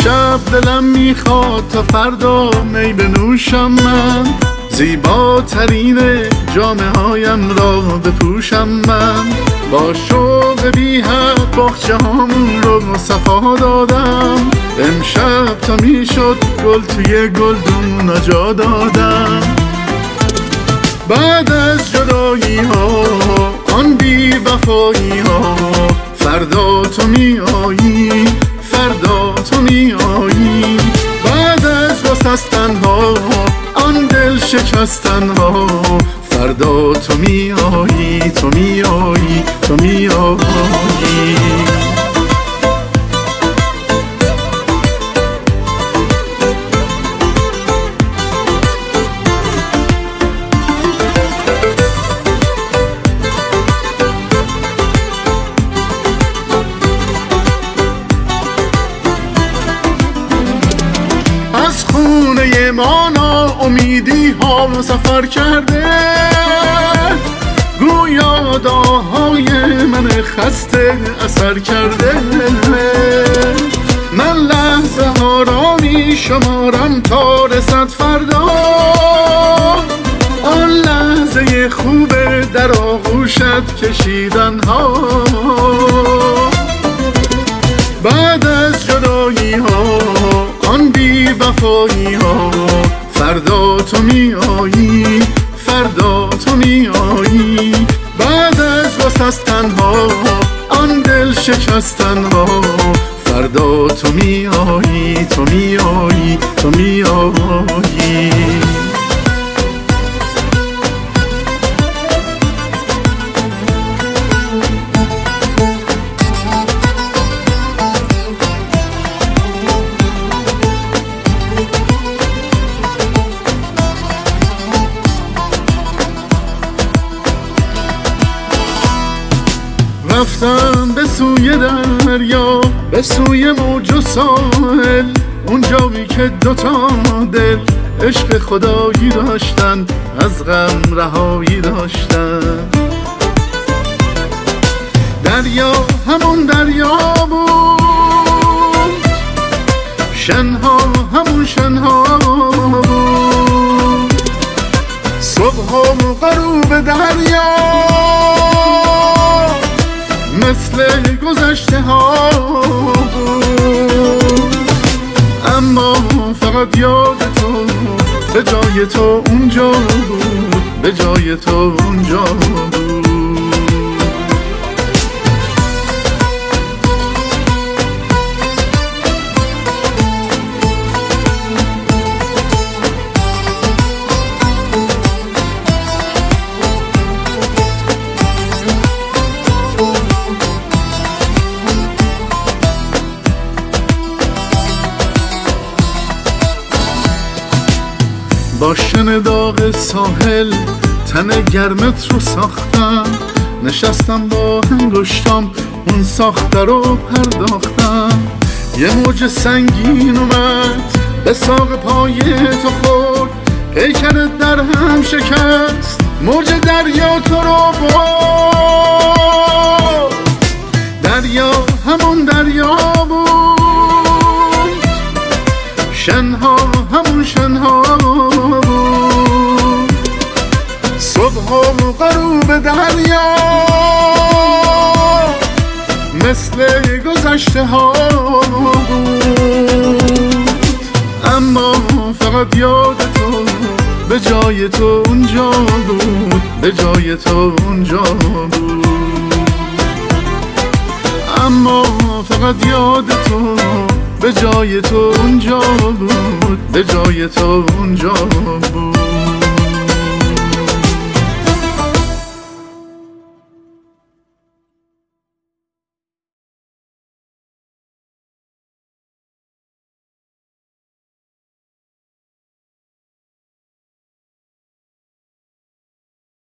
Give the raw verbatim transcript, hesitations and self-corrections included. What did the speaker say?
امشب دلم میخواد تا فردا می بنوشم من، زیباترین جامه هایم را بپوشم من. با شوق بی حد باغچه هامون رو صفا دادم، امشب تا میشد گل توی گلدون جا دادم. بعد از جدایی ها آن بی وفایی ها، فردا تو می آیی، فردا تو می آیی. بعد از گسستن ها آن دل شکستن ها، فردا تو می آیی، تو می آیی، تو می آیی. از خونه ما ناامیدی ها سفر کرده، گویا دعاهای من خسته اثر کرده. من لحظه ها را می شمارم تا رسد فردا، آن لحظه خوب در آغوشت کشیدن ها. بعد از جدایی ها آن بی وفایی ها، فردا تو می آیی، فردا تو می آیی. بعد از گسستن ها آن دل شکستن ها، فردا تو می آیی، تو می آیی، تو می آیی. رفتم به سوی دریا، به سوی موج و ساحل، اونجایی که دوتا دل عشق خدایی داشتن، از غم رهایی داشتن. دریا همون دریا بود، شنها همون شنها بود، صبح و غروب دریا مثل گذشته ها بود. اما فقط یاد تو به جای تو اونجا بود، به جای تو اونجا بود. با شن داغ ساحل تن گرمت رو ساختم، نشستم با انگشتام اون ساخته رو پرداختم. یه موج سنگین اومد به ساق پای تو خورد، پیکرت در هم شکست، موج دریا تو رو برد. دریا همون دریا بود، شنها همون شنها بود، صبح و غروب دریا مثل گذشته ها بود. اما فقط یاد تو به جای تو اونجا بود، به جای تو اونجا بود. اما فقط یاد تو به جای تو اونجا بود، به جای تو اونجا بود.